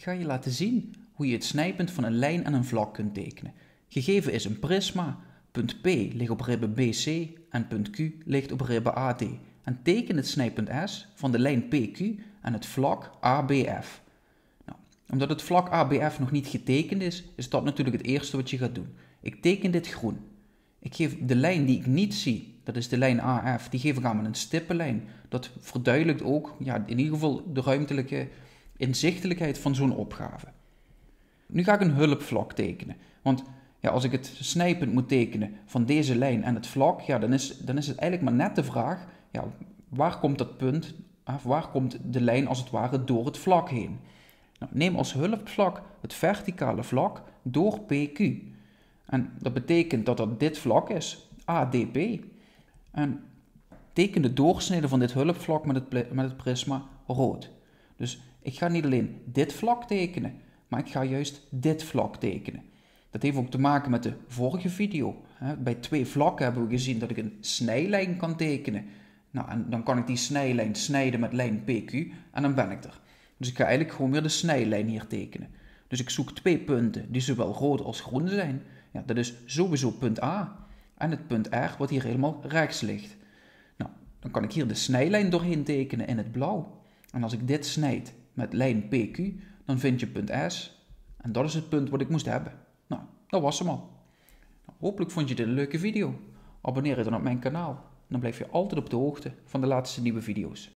Ik ga je laten zien hoe je het snijpunt van een lijn en een vlak kunt tekenen. Gegeven is een prisma, punt P ligt op ribbe BC en punt Q ligt op ribbe AD. En teken het snijpunt S van de lijn PQ en het vlak ABF. Nou, omdat het vlak ABF nog niet getekend is, is dat natuurlijk het eerste wat je gaat doen. Ik teken dit groen. Ik geef de lijn die ik niet zie, dat is de lijn AF, die geef ik aan met een stippenlijn. Dat verduidelijkt ook in ieder geval de ruimtelijke inzichtelijkheid van zo'n opgave. Nu ga ik een hulpvlak tekenen, want als ik het snijpunt moet tekenen van deze lijn en het vlak, dan is het eigenlijk maar net de vraag, waar komt dat punt, waar komt de lijn als het ware door het vlak heen? Nou, neem als hulpvlak het verticale vlak door PQ. En dat betekent dat dat dit vlak is, ADP. En teken de doorsnede van dit hulpvlak met het prisma rood. Dus ik ga niet alleen dit vlak tekenen, maar ik ga juist dit vlak tekenen. Dat heeft ook te maken met de vorige video. Bij twee vlakken hebben we gezien dat ik een snijlijn kan tekenen. Nou, en dan kan ik die snijlijn snijden met lijn PQ en dan ben ik er. Dus ik ga eigenlijk gewoon weer de snijlijn hier tekenen. Dus ik zoek twee punten die zowel rood als groen zijn. Ja, dat is sowieso punt A en het punt R wat hier helemaal rechts ligt. Nou, dan kan ik hier de snijlijn doorheen tekenen in het blauw. En als ik dit snijd met lijn PQ, dan vind je punt S. En dat is het punt wat ik moest hebben. Nou, dat was hem al. Nou, hopelijk vond je dit een leuke video. Abonneer je dan op mijn kanaal. Dan blijf je altijd op de hoogte van de laatste nieuwe video's.